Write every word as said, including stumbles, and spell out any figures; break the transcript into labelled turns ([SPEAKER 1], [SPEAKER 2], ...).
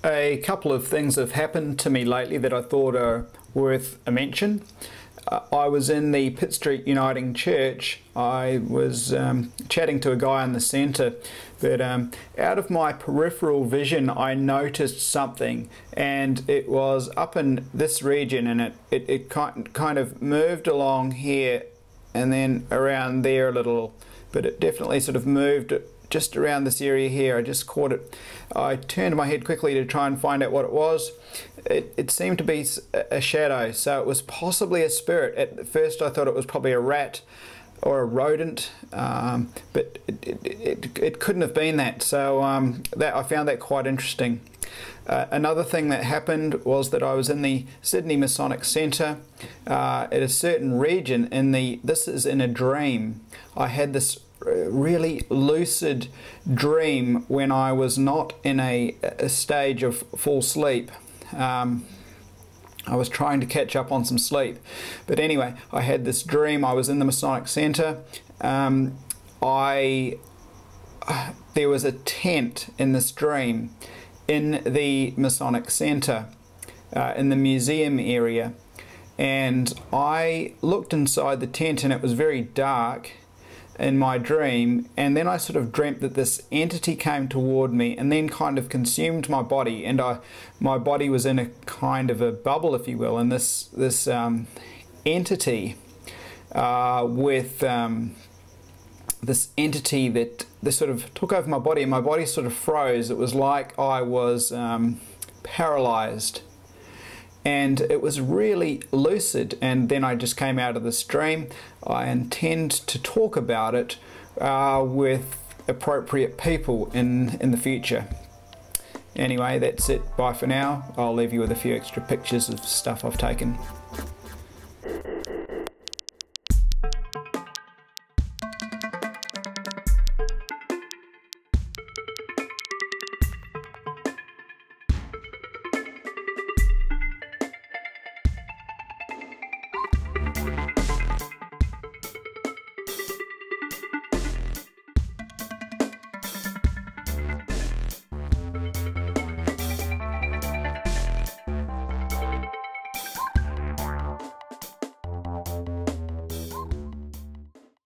[SPEAKER 1] A couple of things have happened to me lately that I thought are worth a mention. Uh, I was in the Pitt Street Uniting Church. I was um, chatting to a guy in the centre, but um, out of my peripheral vision I noticed something, and it was up in this region, and it, it, it kind of moved along here and then around there a little, but it definitely sort of moved just around this area here. I just caught it. I turned my head quickly to try and find out what it was. It, it seemed to be a shadow, so it was possibly a spirit. At first I thought it was probably a rat or a rodent, um, but it, it, it, it couldn't have been that. So um, that I found that quite interesting. Uh, another thing that happened was that I was in the Sydney Masonic Centre uh, at a certain region in the, this is in a dream. I had this really lucid dream when I was not in a, a stage of full sleep. Um, I was trying to catch up on some sleep, but anyway, I had this dream. I was in the Masonic Centre. Um, I uh, there was a tent in this dream in the Masonic Centre, uh, in the museum area, and I looked inside the tent and it was very dark in my dream, and then I sort of dreamt that this entity came toward me and then kind of consumed my body, and I my body was in a kind of a bubble, if you will, and this this um, entity uh, with um, this entity that this sort of took over my body, and my body sort of froze. It was like I was um, paralyzed, and it was really lucid. And then I just came out of this dream. I intend to talk about it uh, with appropriate people in, in the future. Anyway, that's it. Bye for now. I'll leave you with a few extra pictures of stuff I've taken.